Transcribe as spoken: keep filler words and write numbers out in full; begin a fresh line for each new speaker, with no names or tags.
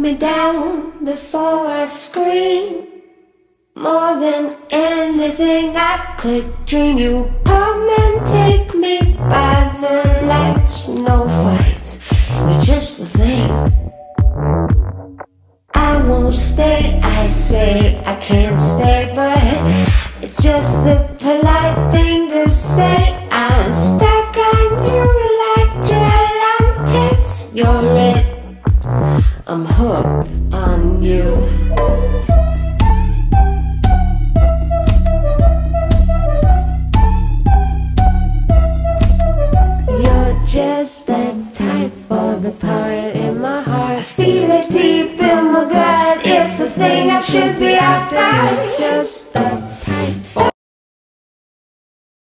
me down before I scream. More than anything I could dream. You come and take me by the lights. No fights, you're just the thing. I won't stay, I say I can't stay, but it's just the polite thing to say. I'm stuck on you like gel on tits. You're it, I'm hooked on you. You're just the type for the part in my heart. I feel it deep in my gut. It's the thing I should be after. Just